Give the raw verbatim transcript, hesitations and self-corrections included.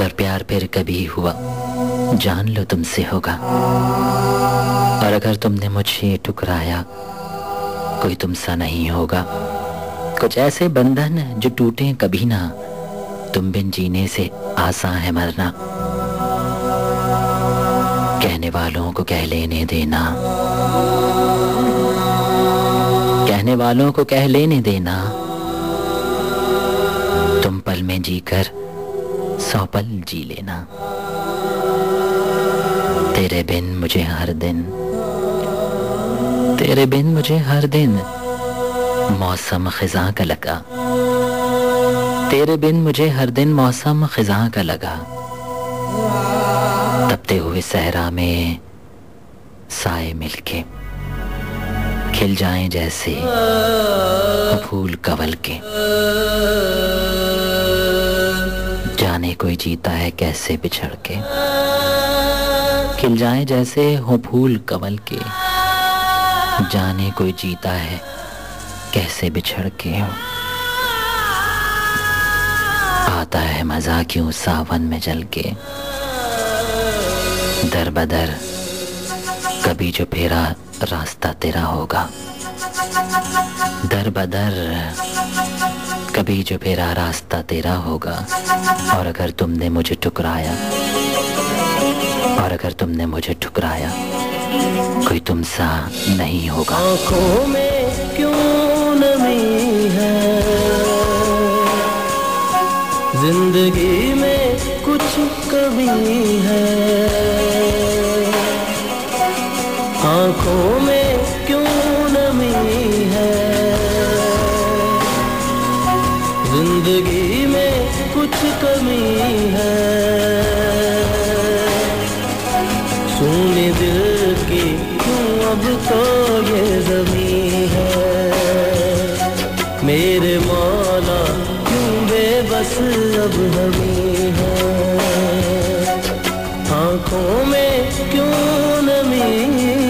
अगर प्यार फिर कभी हुआ जान लो तुमसे होगा, और अगर तुमने मुझे ठुकराया कोई तुमसा नहीं होगा। कुछ ऐसे बंधन जो टूटे कभी ना, तुम बिन जीने से आसान है मरना। कहने वालों को कह लेने देना, कहने वालों को कह लेने देना। तुम पल में जीकर सौ पल जी लेना। तेरे बिन मुझे हर दिन, तेरे बिन मुझे हर दिन मौसम खिज़ां का लगा। तेरे बिन मुझे हर दिन मौसम खिज़ां का लगा। तपते हुए सहरा में साए मिलके खिल जाएं जैसे फूल कवल के। जाने कोई जीता है कैसे बिछड़ के, खिल जाएं जैसे हो फूल कवल के। जाने कोई जीता है कैसे बिछड़ के। आता है मजा क्यों सावन में जल के। दर बदर कभी जो फेरा रास्ता तेरा होगा। दर बदर कभी जो फेरा रास्ता तेरा होगा। और अगर तुमने मुझे ठुकराया, और अगर तुमने मुझे ठुकराया कोई तुमसा नहीं होगा। आँखों में क्यों नमी है, जिंदगी में कुछ कमी है। आँखों में क्यों नमी है, जिंदगी में कुछ कमी है। सुने दिल की क्यों अब तो ये ज़मीं है। मेरे मौला क्यों बेबस अब हमी है। आँखों में क्यों नमी